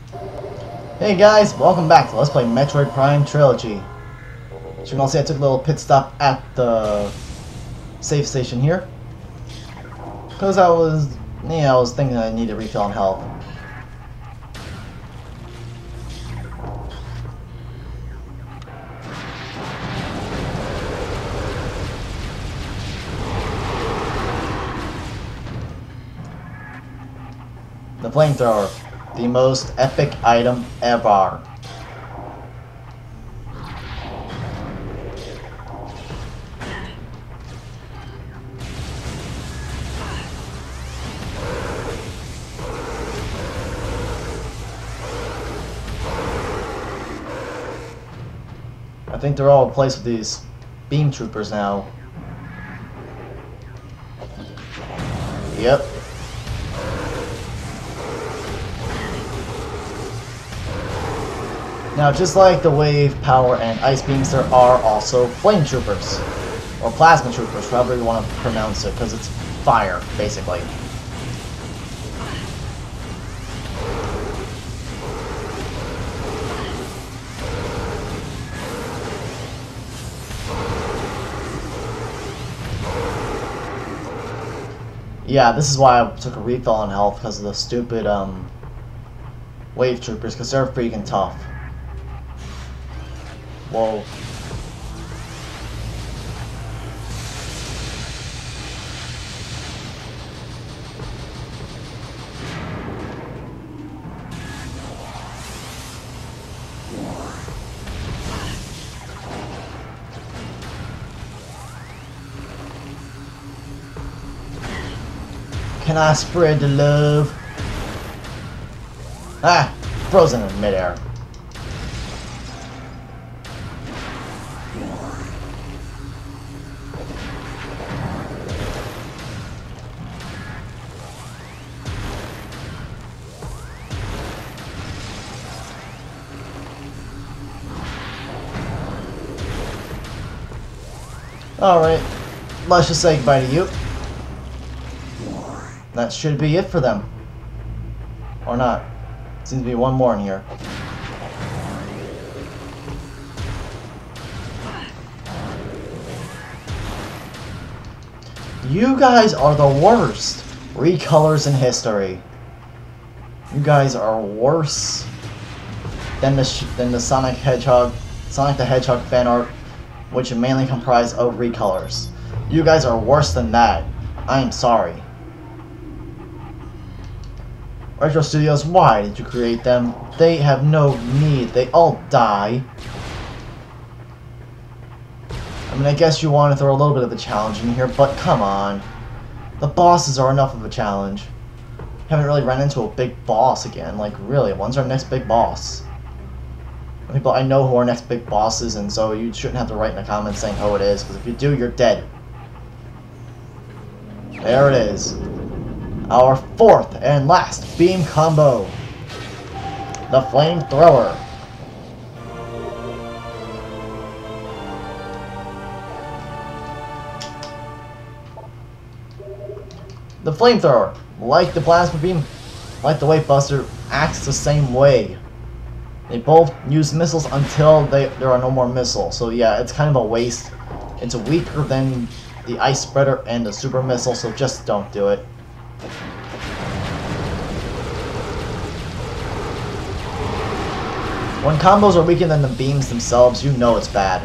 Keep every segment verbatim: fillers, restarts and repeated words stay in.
Hey guys, welcome back to Let's Play Metroid Prime Trilogy. As you can all see, I took a little pit stop at the save station here. Because I was, yeah, I was thinking I needed a refill on health. The flamethrower. The most epic item ever. I think they're all replaced with these beam troopers now. Yep. Now, just like the wave, power, and ice beams, there are also flame troopers. Or plasma troopers, however you want to pronounce it, because it's fire, basically. Yeah, this is why I took a refill on health, because of the stupid, um, wave troopers, because they're freaking tough. Whoa. Can I spread the love? Ah! Frozen in midair. Alright, let's just say goodbye to you. That should be it for them. Or not. Seems to be one more in here. You guys are the worst recolors in history. You guys are worse than the sh than the Sonic Hedgehog, Sonic the Hedgehog fan art, which mainly comprise of recolors. You guys are worse than that. I am sorry. Retro Studios, why did you create them? They have no need. They all die. I mean, I guess you want to throw a little bit of a challenge in here, but come on. The bosses are enough of a challenge. Haven't really run into a big boss again. Like, really, when's our next big boss? People I know who are next big bosses, and so you shouldn't have to write in the comments saying who it is, because if you do, you're dead. There it is. Our fourth and last beam combo. The flamethrower. The flamethrower, like the plasma beam, like the wave buster, acts the same way. They both use missiles until they, there are no more missiles. So yeah, it's kind of a waste. It's weaker than the ice spreader and the super missile, so just don't do it. When combos are weaker than the beams themselves, you know it's bad.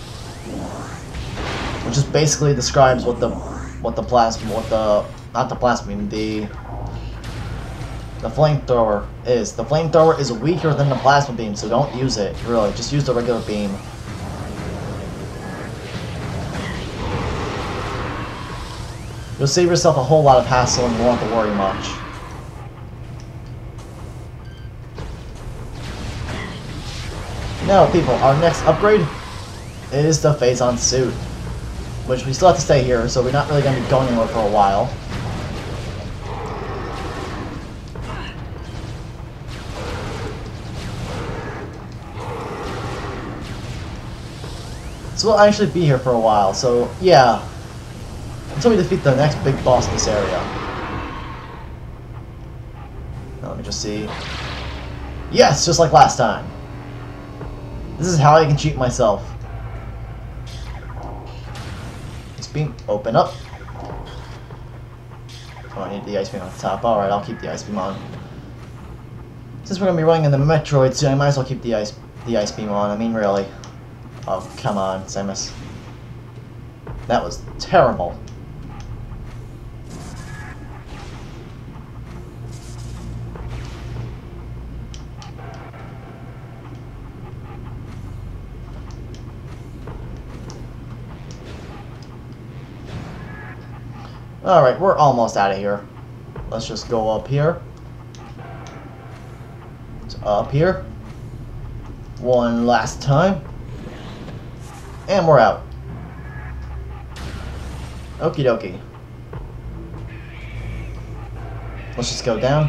Which just basically describes what the what the plasma what the not the plasma beam, the the flamethrower is. The flamethrower is weaker than the plasma beam, so don't use it, really. Just use the regular beam. You'll save yourself a whole lot of hassle and you won't have to worry much. Now, people, our next upgrade is the Phazon suit, which we still have to stay here, so we're not really going to be going anywhere for a while. So we'll actually be here for a while, so yeah. Until we defeat the next big boss in this area. Now, let me just see. Yes, just like last time. This is how I can cheat myself. This beam, open up. Oh, I need the ice beam on the top. Alright, I'll keep the ice beam on. Since we're gonna be running in the Metroid soon, I might as well keep the ice the ice beam on. I mean, really. Oh, come on, Samus. That was terrible. Alright, we're almost out of here. Let's just go up here. It's up here. One last time. And we're out. Okie dokie. Let's just go down.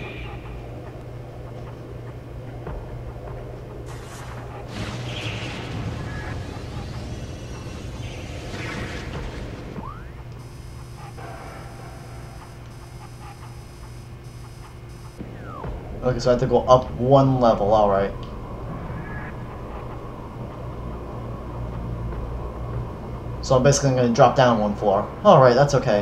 Okay, so I have to go up one level, alright. So I'm basically going to drop down one floor. Alright, that's okay.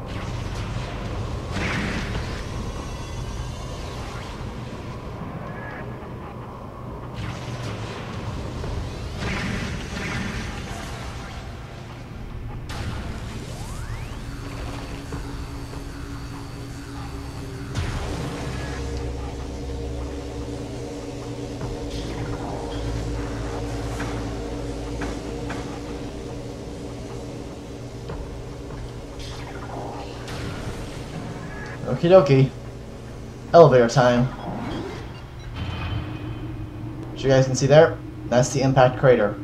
Okie dokie. Elevator time. As you guys can see there, that's the impact crater.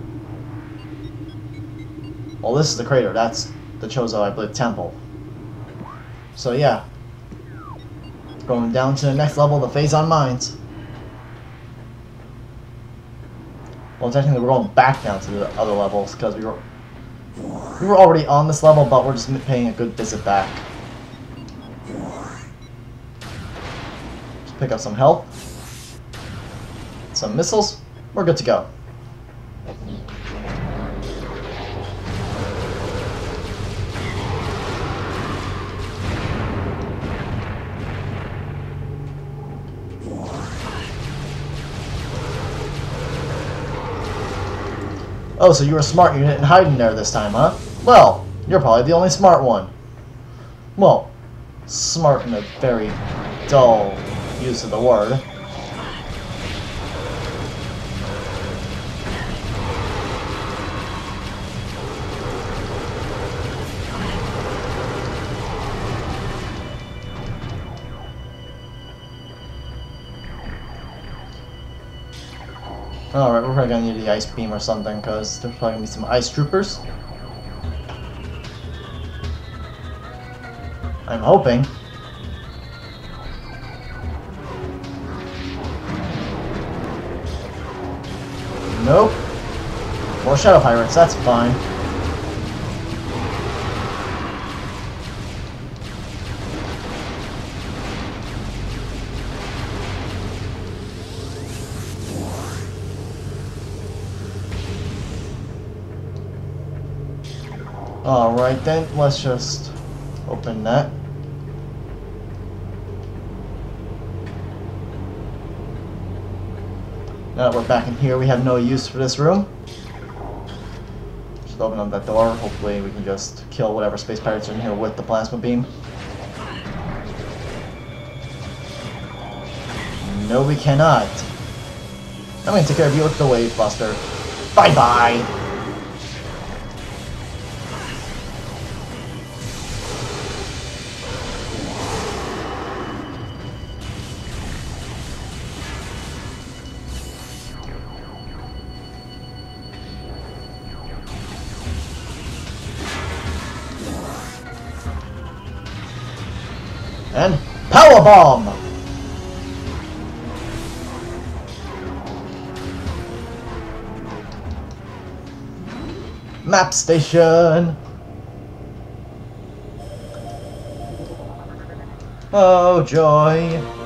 Well, this is the crater. That's the Chozo, I believe, temple. So yeah. Going down to the next level, the Phazon Mines. Well, technically we're going back down to the other levels because we were we were already on this level, but we're just paying a good visit back. Pick up some health, some missiles, we're good to go. Oh, so you were smart, you didn't hide in there this time, huh? Well, you're probably the only smart one. Well, smart in a very dull use of the word. Alright, we're probably gonna need the ice beam or something, because there's probably gonna be some ice troopers. I'm hoping. Nope. More Shadow Pirates, that's fine. Alright then, let's just open that. Now that we're back in here, we have no use for this room. Just open up that door. Hopefully we can just kill whatever space pirates are in here with the plasma beam. No, we cannot. I'm gonna take care of you with the Wave Buster. Bye bye! And Power Bomb! Map station! Oh joy!